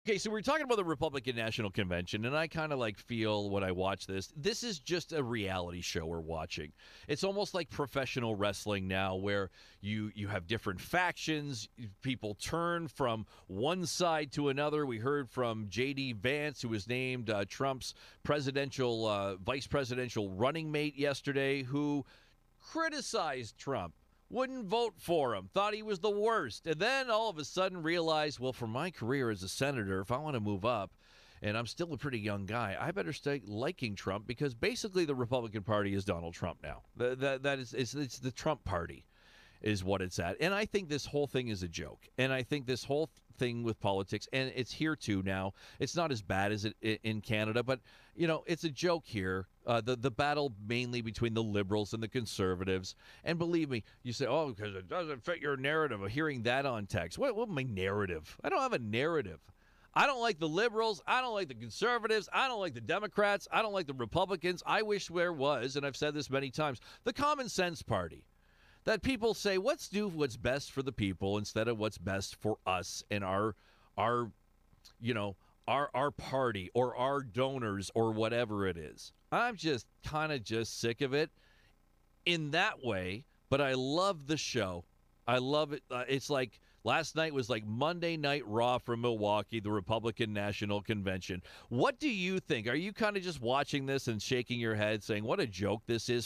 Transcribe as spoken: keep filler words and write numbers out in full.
Okay, so we're talking about the Republican National Convention, and I kind of like feel when I watch this, this is just a reality show we're watching. It's almost like professional wrestling now, where you you have different factions, people turn from one side to another. We heard from J D. Vance, who was named uh, Trump's presidential, uh, vice presidential running mate yesterday, who criticized Trump. Wouldn't vote for him, thought he was the worst, and then all of a sudden realized, well, for my career as a senator, if I want to move up, and I'm still a pretty young guy, I better start liking Trump, because basically the Republican Party is Donald Trump now. That, that, that is, it's, it's the Trump Party is what it's at. And I think this whole thing is a joke. And I think this whole thing with politics, and it's here too now, it's not as bad as it in Canada, but, you know, it's a joke here. Uh, the, the battle mainly between the liberals and the conservatives. And believe me, you say, oh, because it doesn't fit your narrative of hearing that on text. What, what my narrative? I don't have a narrative. I don't like the liberals. I don't like the conservatives. I don't like the Democrats. I don't like the Republicans. I wish there was, and I've said this many times, the common sense party. That people say, let's do what's best for the people instead of what's best for us and our, our, you know, our our party or our donors or whatever it is. I'm just kind of just sick of it in that way, but I love the show. I love it. Uh, it's like last night was like Monday Night Raw from Milwaukee, the Republican National Convention. What do you think? Are you kind of just watching this and shaking your head saying, what a joke this is?